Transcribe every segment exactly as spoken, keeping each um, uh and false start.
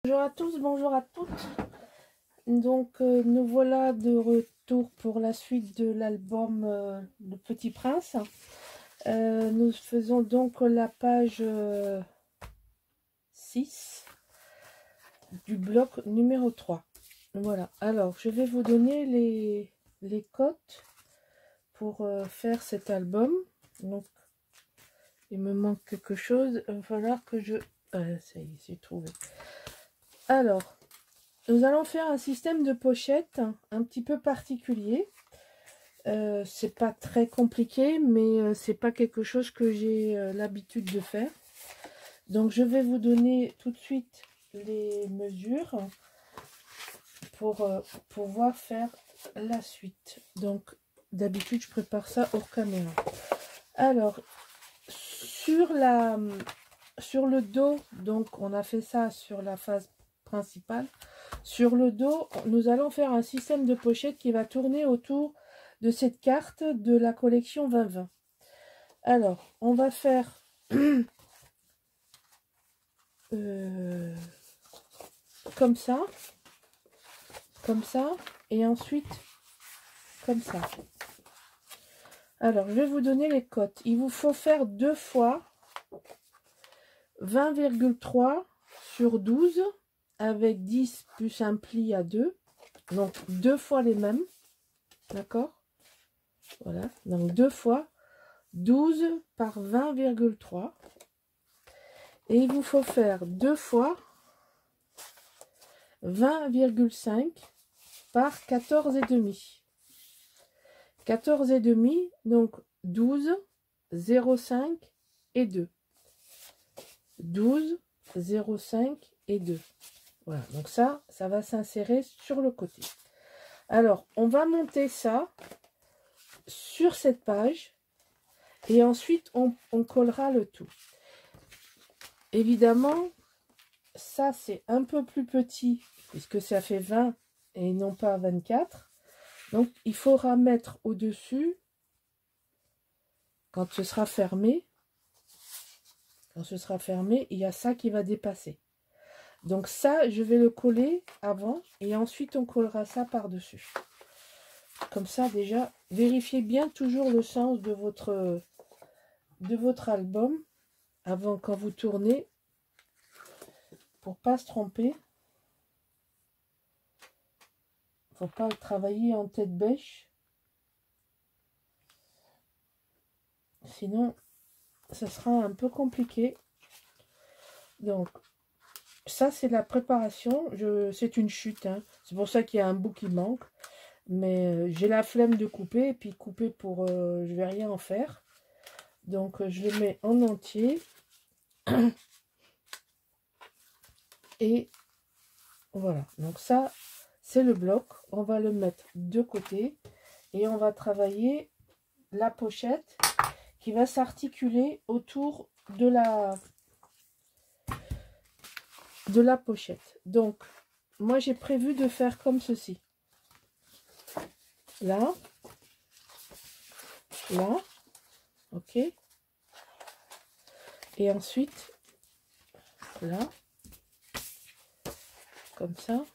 Bonjour à tous, bonjour à toutes. Donc euh, nous voilà de retour pour la suite de l'album euh, Le Petit Prince. Euh, nous faisons donc la page euh, six du bloc numéro trois. Voilà, alors je vais vous donner les, les cotes pour euh, faire cet album. Donc il me manque quelque chose, il va falloir que je... Ah, ça y est, c'est trouvé. Alors, nous allons faire un système de pochette un petit peu particulier. Euh, c'est pas très compliqué, mais euh, c'est pas quelque chose que j'ai euh, l'habitude de faire. Donc je vais vous donner tout de suite les mesures pour euh, pouvoir faire la suite. Donc d'habitude je prépare ça hors caméra. Alors sur la sur le dos, donc on a fait ça sur la face principale. Sur le dos, nous allons faire un système de pochette qui va tourner autour de cette carte de la collection vingt vingt. Alors, on va faire euh, comme ça, comme ça, et ensuite comme ça. Alors, je vais vous donner les cotes. Il vous faut faire deux fois vingt virgule trois sur douze avec dix plus un pli à deux. Donc, deux fois les mêmes. D'accord? Voilà. Donc, deux fois douze par vingt virgule trois. Et il vous faut faire deux fois vingt virgule cinq par quatorze et demi. quatorze et demi, donc douze, zéro virgule cinq et deux. douze, zéro virgule cinq et deux. Voilà, donc ça, ça va s'insérer sur le côté. Alors, on va monter ça sur cette page et ensuite on, on collera le tout. Évidemment, ça c'est un peu plus petit puisque ça fait vingt et non pas vingt-quatre. Donc il faudra mettre au-dessus, quand ce sera fermé, quand ce sera fermé, il y a ça qui va dépasser. Donc ça, je vais le coller avant et ensuite on collera ça par-dessus. Comme ça déjà, vérifiez bien toujours le sens de votre, de votre album avant quand vous tournez pour pas se tromper. Faut pas le travailler en tête bêche. Sinon, ça sera un peu compliqué. Donc, ça, c'est la préparation. C'est une chute. Hein. C'est pour ça qu'il y a un bout qui manque. Mais euh, j'ai la flemme de couper. Et puis, couper pour... Euh, je vais rien en faire. Donc, euh, je le mets en entier. Et voilà. Donc, ça, c'est le bloc. On va le mettre de côté. Et on va travailler la pochette qui va s'articuler autour de la... de la pochette. Donc, moi, j'ai prévu de faire comme ceci. Là. Là. Ok. Et ensuite, là. Comme ça.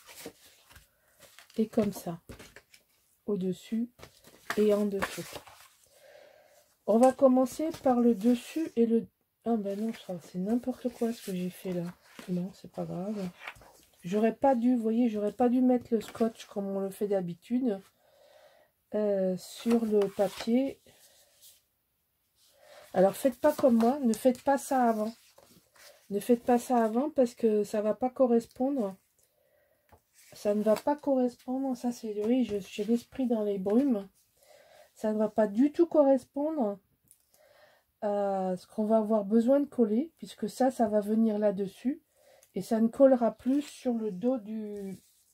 Et comme ça. Au-dessus et en dessous. On va commencer par le dessus et le... Ah ben non, c'est n'importe quoi ce que j'ai fait là. Non, c'est pas grave. J'aurais pas dû, vous voyez, j'aurais pas dû mettre le scotch comme on le fait d'habitude euh, sur le papier. Alors faites pas comme moi, ne faites pas ça avant. Ne faites pas ça avant parce que ça va pas correspondre. Ça ne va pas correspondre. Ça c'est oui, j'ai l'esprit dans les brumes. Ça ne va pas du tout correspondre à ce qu'on va avoir besoin de coller, puisque ça, ça va venir là-dessus. Et ça ne collera plus sur le dos du...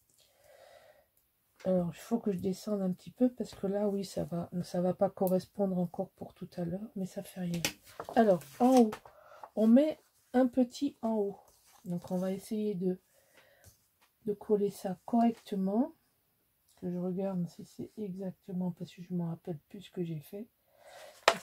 Alors, il faut que je descende un petit peu, parce que là, oui, ça va ça va pas correspondre encore pour tout à l'heure, mais ça fait rien. Alors, en haut, on met un petit en haut. Donc, on va essayer de, de coller ça correctement. Que je regarde si c'est exactement, parce que je ne me rappelle plus ce que j'ai fait.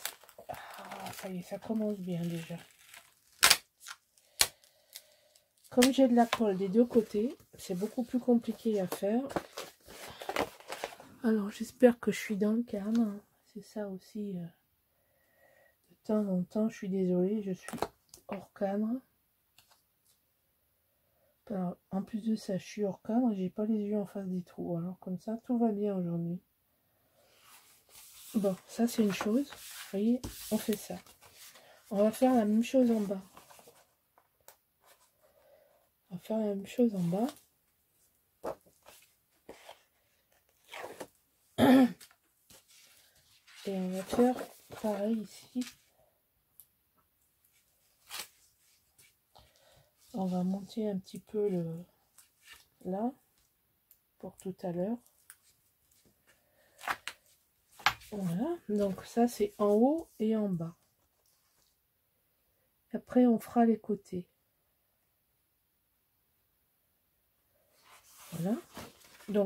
Ah, ça y est, ça commence bien déjà. comme j'ai de la colle des deux côtés, c'est beaucoup plus compliqué à faire. Alors, j'espère que je suis dans le cadre. C'est ça aussi. Euh, de temps en temps, je suis désolée, je suis hors cadre. Alors, en plus de ça, je suis hors cadre, j'ai pas les yeux en face des trous. Alors, comme ça, tout va bien aujourd'hui. Bon, ça, c'est une chose. Vous voyez, on fait ça. On va faire la même chose en bas. On va faire la même chose en bas. Et on va faire pareil ici. On va monter un petit peu le là pour tout à l'heure. Voilà, donc ça c'est en haut et en bas. Après on fera les côtés. Voilà, donc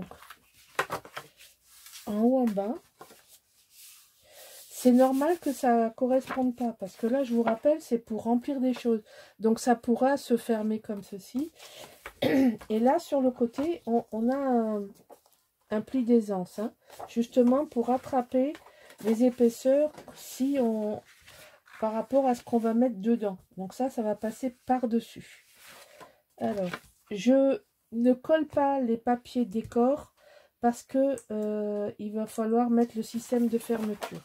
en haut, en bas. C'est normal que ça corresponde pas, parce que là, je vous rappelle, c'est pour remplir des choses. Donc, ça pourra se fermer comme ceci. Et là, sur le côté, on, on a un, un pli d'aisance, hein, justement pour rattraper les épaisseurs si on, par rapport à ce qu'on va mettre dedans. Donc ça, ça va passer par-dessus. Alors, je ne colle pas les papiers décor parce que euh, il va falloir mettre le système de fermeture.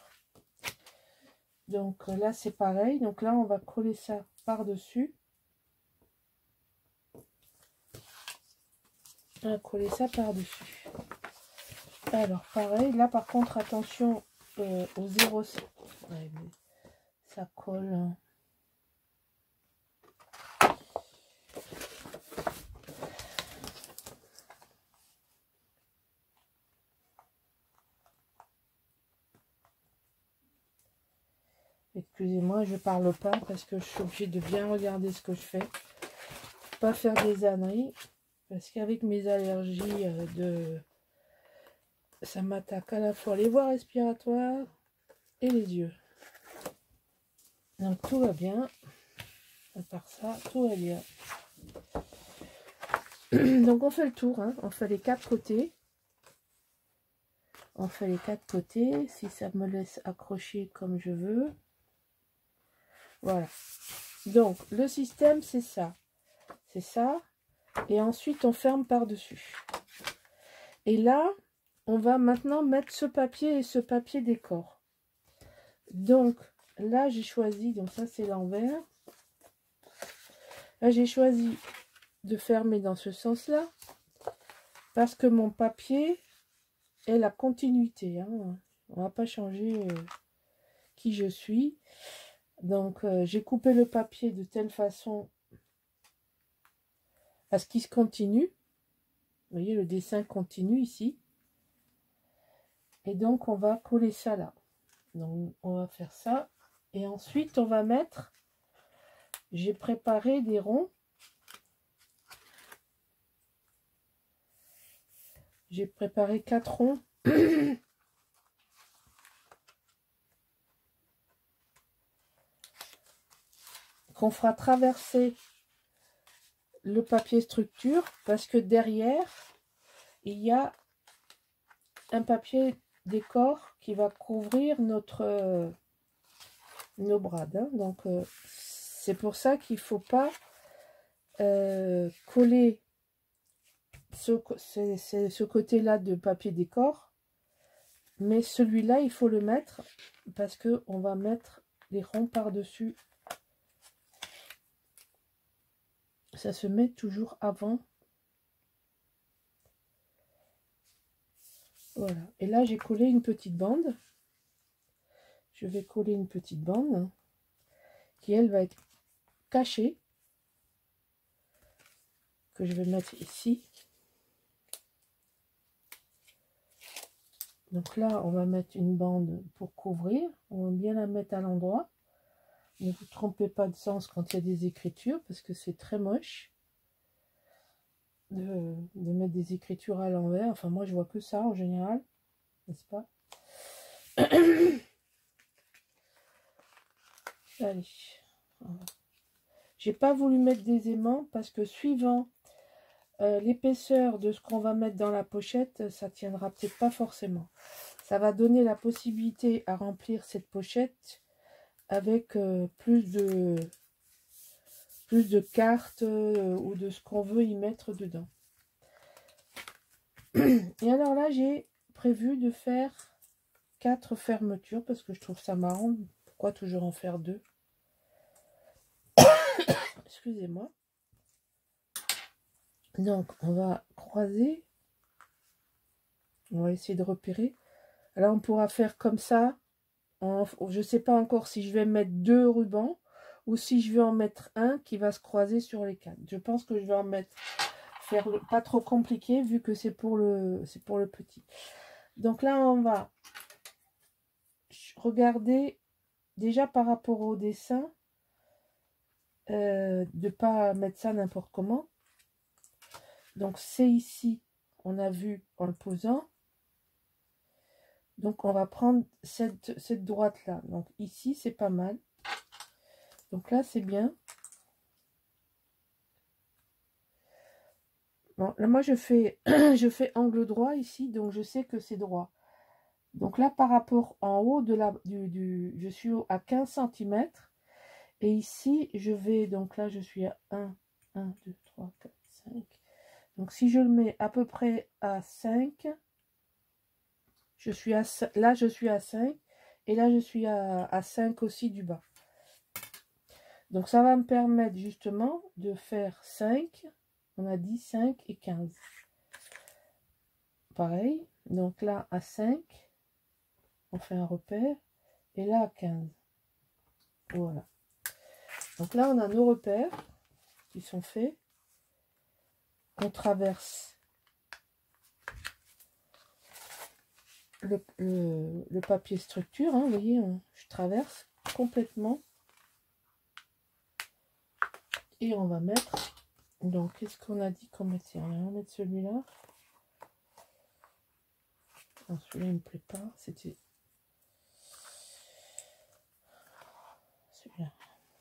Donc là, c'est pareil. Donc là, on va coller ça par-dessus. On va coller ça par-dessus. Alors, pareil. Là, par contre, attention euh, au zéro. Ouais, mais ça colle. Hein. Excusez-moi, je parle pas parce que je suis obligée de bien regarder ce que je fais. Pas faire des âneries. Parce qu'avec mes allergies euh, de... ça m'attaque à la fois les voies respiratoires et les yeux. Donc tout va bien. À part ça, tout va bien. Donc on fait le tour, hein. On fait les quatre côtés. On fait les quatre côtés. Si ça me laisse accrocher comme je veux. Voilà. Donc le système c'est ça. C'est ça. Et ensuite on ferme par-dessus. Et là, on va maintenant mettre ce papier et ce papier décor. Donc là j'ai choisi, donc ça c'est l'envers. Là j'ai choisi de fermer dans ce sens là parce que mon papier est la continuité, hein. On va pas changer euh, qui je suis. Donc euh, j'ai coupé le papier de telle façon à ce qu'il se continue. Vous voyez, le dessin continue ici. Et donc on va coller ça là. Donc on va faire ça. Et ensuite on va mettre, j'ai préparé des ronds. J'ai préparé quatre ronds. Qu'on fera traverser le papier structure parce que derrière il y a un papier décor qui va couvrir notre euh, nos brades, hein. Donc euh, c'est pour ça qu'il faut pas euh, coller ce, c'est, c'est ce côté là de papier décor, mais celui-là il faut le mettre parce que on va mettre les ronds par dessus. Ça se met toujours avant. Voilà. Et là, j'ai collé une petite bande. Je vais coller une petite bande qui, elle, va être cachée. Que je vais mettre ici. Donc là, on va mettre une bande pour couvrir. On va bien la mettre à l'endroit. Ne vous trompez pas de sens quand il y a des écritures, parce que c'est très moche de, de mettre des écritures à l'envers. Enfin, moi, je vois que ça en général, n'est-ce pas? Allez. J'ai pas voulu mettre des aimants parce que suivant euh, l'épaisseur de ce qu'on va mettre dans la pochette, ça tiendra peut-être pas forcément. Ça va donner la possibilité à remplir cette pochette avec euh, plus de plus de cartes euh, ou de ce qu'on veut y mettre dedans. Et alors là, j'ai prévu de faire quatre fermetures parce que je trouve ça marrant. Pourquoi toujours en faire deux? Excusez-moi. Donc, on va croiser. On va essayer de repérer. Alors, on pourra faire comme ça. En, je ne sais pas encore si je vais mettre deux rubans ou si je vais en mettre un qui va se croiser sur les quatre. Je pense que je vais en mettre, faire le, pas trop compliqué vu que c'est pour le, c'est pour le petit. Donc là, on va regarder déjà par rapport au dessin, euh, de ne pas mettre ça n'importe comment. Donc c'est ici, on a vu en le posant. Donc on va prendre cette, cette droite là. Donc ici c'est pas mal. Donc là c'est bien. Bon, là moi je fais je fais angle droit ici, donc je sais que c'est droit. Donc là par rapport en haut de la du, du je suis à quinze centimètres. Et ici je vais, donc là je suis à un, un, deux, trois, quatre, cinq. Donc si je le mets à peu près à cinq, je suis à, là je suis à cinq et là je suis à, à cinq aussi du bas. Donc ça va me permettre justement de faire cinq, on a dit cinq et quinze. Pareil, donc là à cinq, on fait un repère et là à quinze. Voilà. Donc là on a nos repères qui sont faits. On traverse le, le, le papier structure, hein, vous voyez, on, je traverse complètement. Et on va mettre, donc qu'est-ce qu'on a dit qu'on mettait? On va mettre celui-là. Celui-là il me plaît pas, c'était celui-là.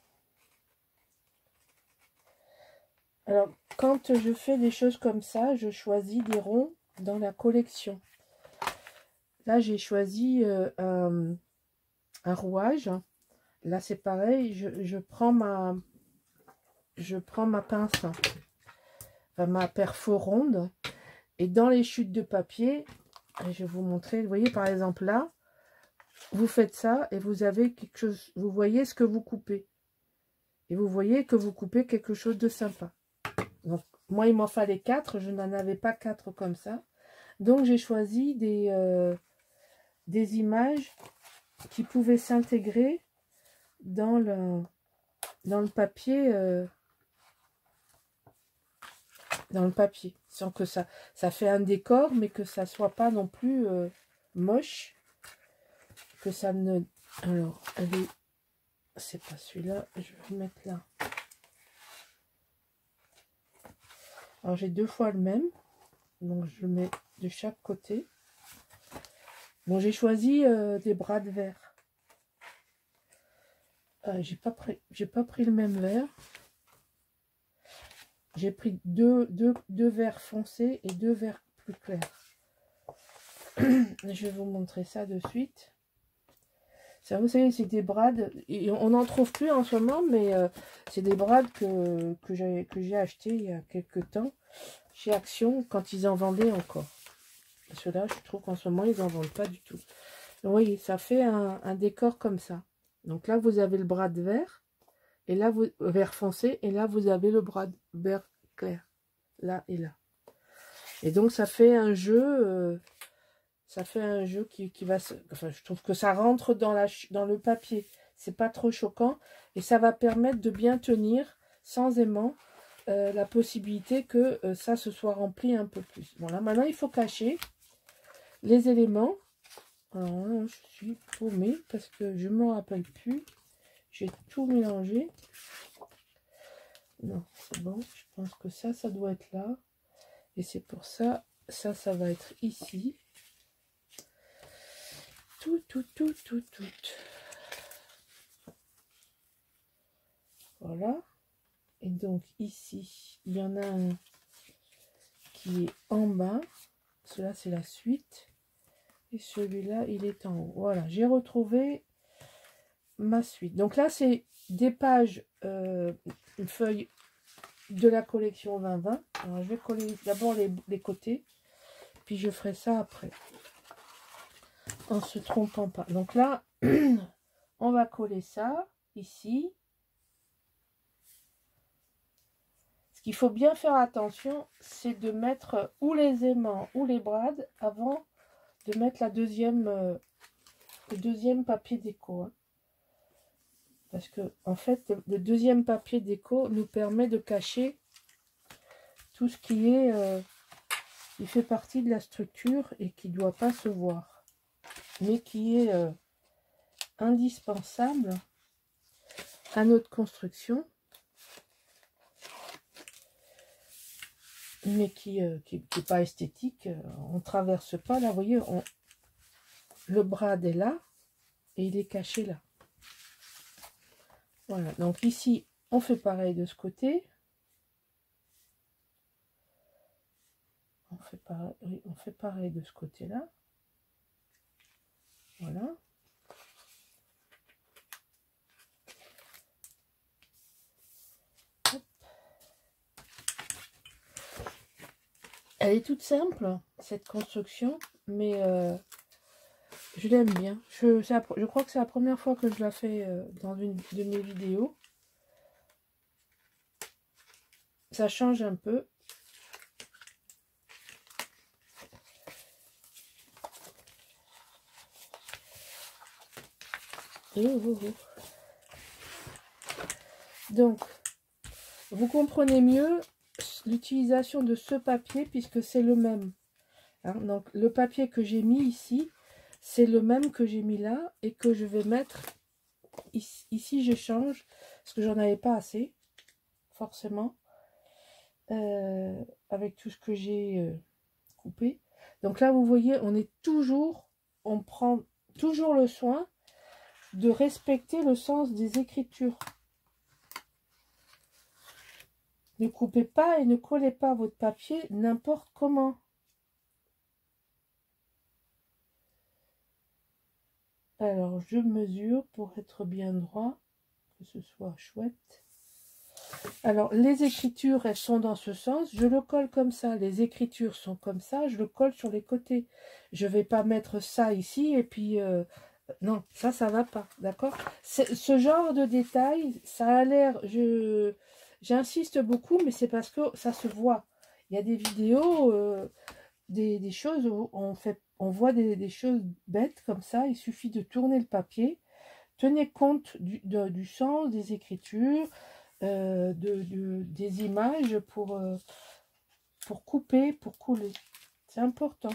Alors quand je fais des choses comme ça, je choisis des ronds dans la collection. Là j'ai choisi euh, un, un rouage. Là c'est pareil, je, je prends ma je prends ma pince, enfin, ma perfo ronde, et dans les chutes de papier, je vais vous montrer, vous voyez par exemple là, vous faites ça et vous avez quelque chose, vous voyez ce que vous coupez. Et vous voyez que vous coupez quelque chose de sympa. Donc moi il m'en fallait quatre, je n'en avais pas quatre comme ça. Donc j'ai choisi des, euh, des images qui pouvaient s'intégrer dans le, dans le papier. Euh, dans le papier. Sans que ça, ça fait un décor, mais que ça soit pas non plus euh, moche. Que ça ne... Alors, elle est... C'est pas celui-là, je vais le mettre là. Alors, j'ai deux fois le même. Donc, je le mets de chaque côté. Bon, j'ai choisi euh, des bras de verre. Euh, j'ai pas pris, j'ai pas pris le même vert. J'ai pris deux, deux, deux verres foncés et deux verres plus clairs. Je vais vous montrer ça de suite. Ça, vous savez, c'est des brades. On n'en trouve plus en ce moment, mais euh, c'est des brades que, que j'ai que j'ai acheté il y a quelques temps chez Action quand ils en vendaient encore. Ceux-là, je trouve qu'en ce moment, ils n'en vendent pas du tout. Donc, vous voyez, ça fait un, un décor comme ça. Donc là, vous avez le brad vert, et là, vous vert foncé, et là, vous avez le brad vert clair. Là et là. Et donc, ça fait un jeu... Euh, Ça fait un jeu qui, qui va se... Enfin, je trouve que ça rentre dans, la, dans le papier. C'est pas trop choquant. Et ça va permettre de bien tenir, sans aimant, euh, la possibilité que euh, ça se soit rempli un peu plus. Bon, là, maintenant, il faut cacher les éléments. Alors là, je suis paumée parce que je ne me rappelle plus. J'ai tout mélangé. Non, c'est bon. Je pense que ça, ça doit être là. Et c'est pour ça, ça, ça va être ici. Tout, tout, tout, tout, tout. Voilà. Et donc ici, il y en a un qui est en bas. Cela, c'est la suite. Et celui-là, il est en haut. Voilà, j'ai retrouvé ma suite. Donc là, c'est des pages, euh, une feuille de la collection vingt vingt. Alors, je vais coller d'abord les, les côtés, puis je ferai ça après, en se trompant pas. Donc là, on va coller ça ici. Ce qu'il faut bien faire attention, c'est de mettre ou les aimants ou les brades avant de mettre la deuxième, euh, le deuxième papier déco. Hein. Parce que, en fait, le, le deuxième papier déco nous permet de cacher tout ce qui est, euh, qui fait partie de la structure et qui ne doit pas se voir. Mais qui est euh, indispensable à notre construction. Mais qui n'est euh, qui, qui pas esthétique. On ne traverse pas. Là, vous voyez, on, le brad est là et il est caché là. Voilà, donc ici, on fait pareil de ce côté. On fait pareil, oui, on fait pareil de ce côté-là. Voilà. Hop. Elle est toute simple, cette construction, mais euh, je l'aime bien. Je, la, je crois que c'est la première fois que je la fais euh, dans une de mes vidéos. Ça change un peu. Et oh, oh, oh. Donc, vous comprenez mieux l'utilisation de ce papier puisque c'est le même. Hein, donc, le papier que j'ai mis ici, c'est le même que j'ai mis là et que je vais mettre ici. Ici, je change parce que j'en avais pas assez, forcément, euh, avec tout ce que j'ai euh, coupé. Donc là, vous voyez, on est toujours, on prend toujours le soin de respecter le sens des écritures. Ne coupez pas et ne collez pas votre papier n'importe comment. Alors, je mesure pour être bien droit, que ce soit chouette. Alors, les écritures, elles sont dans ce sens. Je le colle comme ça. Les écritures sont comme ça. Je le colle sur les côtés. Je ne vais pas mettre ça ici et puis... Euh, non, ça, ça va pas. D'accord? Ce genre de détail, ça a l'air... je J'insiste beaucoup, mais c'est parce que ça se voit. Il y a des vidéos, euh, des, des choses où on, fait, on voit des, des choses bêtes comme ça. Il suffit de tourner le papier. Tenez compte du, de, du sens des écritures, euh, de, de, des images pour, euh, pour couper, pour coller. C'est important.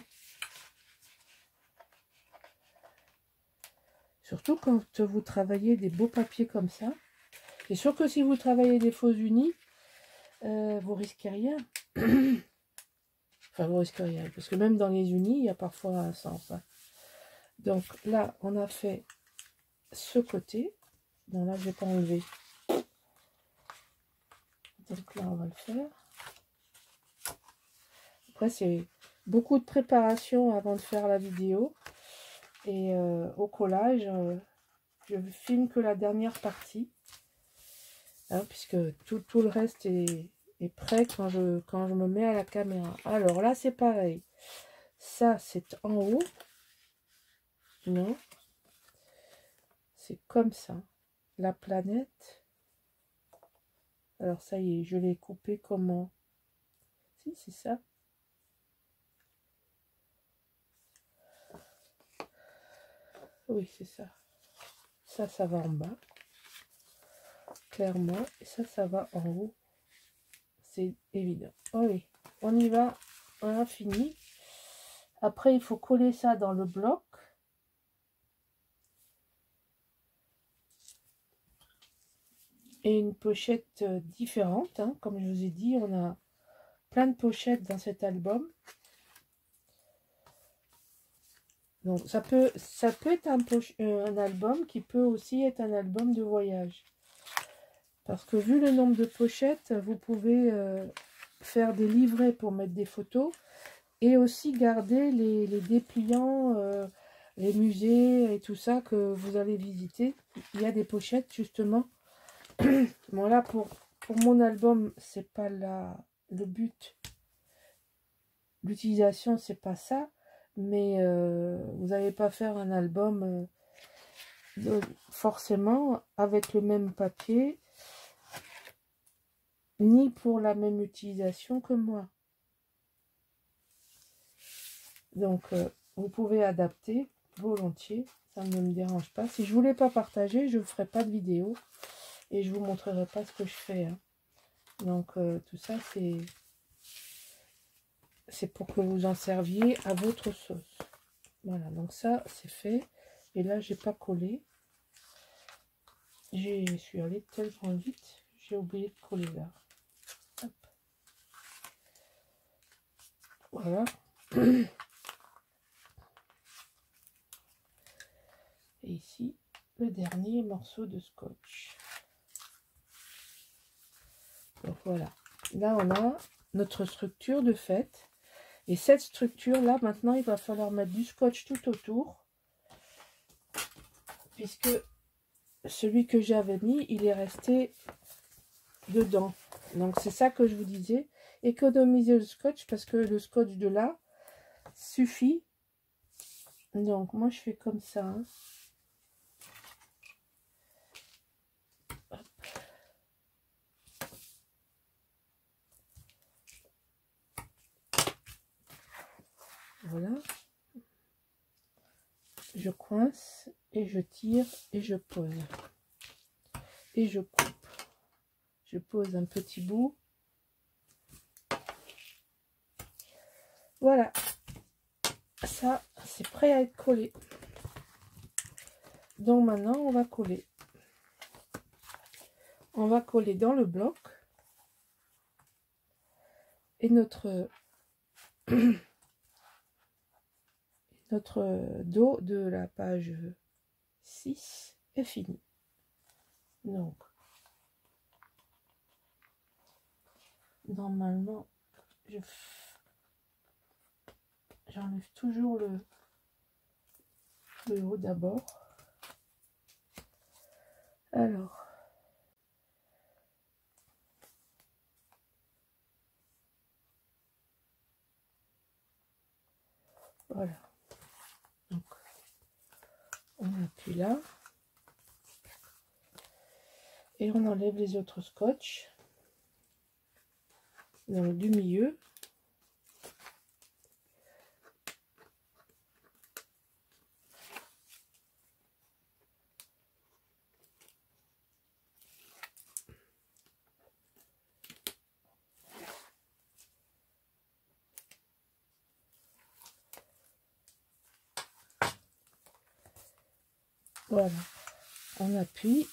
Surtout quand vous travaillez des beaux papiers comme ça. C'est sûr que si vous travaillez des faux unis, euh, vous risquez rien. Enfin, vous risquez rien. Parce que même dans les unis, il y a parfois un sens. Hein. Donc là, on a fait ce côté. Non, là, je ne vais pas enlever. Donc là, on va le faire. Après, c'est beaucoup de préparation avant de faire la vidéo. Et euh, au collage, euh, je filme que la dernière partie. Hein, puisque tout, tout le reste est, est prêt quand je, quand je me mets à la caméra. Alors là, c'est pareil. Ça, c'est en haut. Non. C'est comme ça. La planète. Alors ça y est, je l'ai coupé comment? Si, c'est ça. Oui, c'est ça. Ça, ça va en bas. Clairement. Et ça, ça va en haut. C'est évident. Allez, on y va. On a fini. Après, il faut coller ça dans le bloc. Et une pochette différente. Hein. Comme je vous ai dit, on a plein de pochettes dans cet album. Donc, ça peut, ça peut être un, poche, euh, un album qui peut aussi être un album de voyage. Parce que vu le nombre de pochettes, vous pouvez euh, faire des livrets pour mettre des photos et aussi garder les, les dépliants, euh, les musées et tout ça que vous allez visiter. Il y a des pochettes justement. Bon là pour, pour mon album, c'est pas la, le but. L'utilisation, c'est pas ça. Mais euh, vous n'allez pas faire un album euh, de, forcément avec le même papier, ni pour la même utilisation que moi. Donc, euh, vous pouvez adapter volontiers, ça ne me dérange pas. Si je ne voulais pas partager, je ne ferai pas de vidéo et je ne vous montrerai pas ce que je fais. Hein. Donc, euh, tout ça, c'est c'est pour que vous en serviez à votre sauce. Voilà, donc ça, c'est fait. Et là, j'ai pas collé. Je suis allée tellement vite, j'ai oublié de coller là. Hop. Voilà. Et ici, le dernier morceau de scotch. Donc voilà. Là, on a notre structure de fait. Et cette structure-là, maintenant, il va falloir mettre du scotch tout autour. Puisque celui que j'avais mis, il est resté dedans. Donc, c'est ça que je vous disais. Économiser le scotch parce que le scotch de là suffit. Donc, moi, je fais comme ça. Hein. Voilà. Je coince et je tire et je pose. Et je coupe. Je pose un petit bout. Voilà. Ça, c'est prêt à être collé. Donc maintenant, on va coller. On va coller dans le bloc. Et notre... notre dos de la page six est fini. Donc, normalement, je j'enlève toujours le, le haut d'abord. Alors, voilà. Donc, on appuie là. Et on enlève les autres scotch. Donc, du milieu. Voilà. On appuie.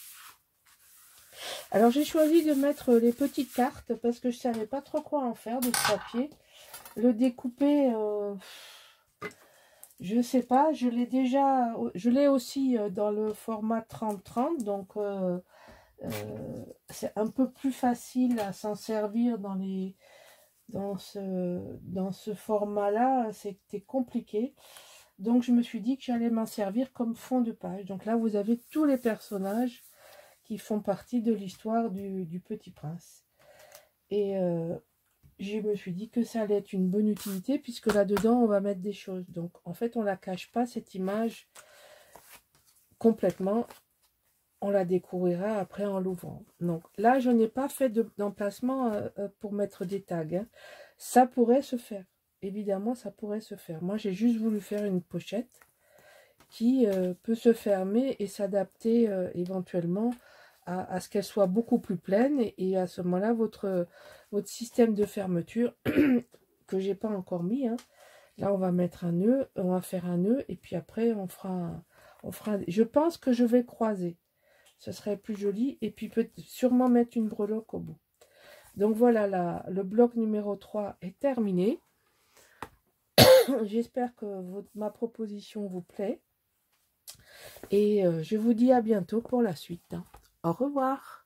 Alors j'ai choisi de mettre les petites cartes parce que je savais pas trop quoi en faire de ce papier. Le découper, euh, je sais pas. Je l'ai déjà, je l'ai aussi dans le format trente trente, donc euh, euh, c'est un peu plus facile à s'en servir dans les dans ce dans ce format-là. C'était compliqué. Donc je me suis dit que j'allais m'en servir comme fond de page. Donc là vous avez tous les personnages qui font partie de l'histoire du, du Petit Prince. Et euh, je me suis dit que ça allait être une bonne utilité puisque là-dedans on va mettre des choses. Donc en fait on la cache pas cette image complètement. On la découvrira après en l'ouvrant. Donc là je n'ai pas fait d'emplacement euh, pour mettre des tags. Hein. Ça pourrait se faire. Évidemment ça pourrait se faire. Moi j'ai juste voulu faire une pochette qui euh, peut se fermer et s'adapter euh, éventuellement à, à ce qu'elle soit beaucoup plus pleine. Et, et à ce moment-là, votre, votre système de fermeture, que j'ai pas encore mis, hein, là on va mettre un nœud, on va faire un nœud, et puis après on fera, un, on fera un, je pense que je vais croiser. Ce serait plus joli. Et puis peut sûrement mettre une breloque au bout. Donc voilà, la, le bloc numéro trois est terminé. J'espère que votre, ma proposition vous plaît. Et euh, je vous dis à bientôt pour la suite. Hein. Au revoir.